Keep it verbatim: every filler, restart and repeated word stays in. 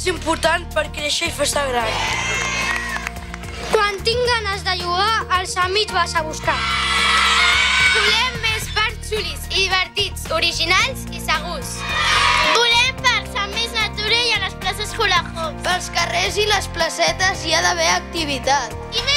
és important per créixer i fer-se gran. Quan tinc ganes de jugar, els amics vas a buscar. Volem més parcs xulis i divertits, originals i segurs. Volem parcs amb més natura i a les places hula hoop. Pels carrers i les placetes hi ha d'haver activitat. I més